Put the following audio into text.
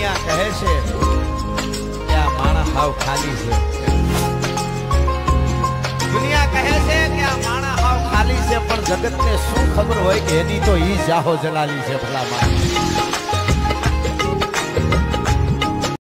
દુનિયા કહે છે કે આ માણસ હાવ ખાલી છે. દુનિયા કહે છે કે આ માણસ હાવ ખાલી છે, પણ જગતને શું ખબર હોય કે એની તો ઈ જાહો જલાલી છે ભલા માણસ.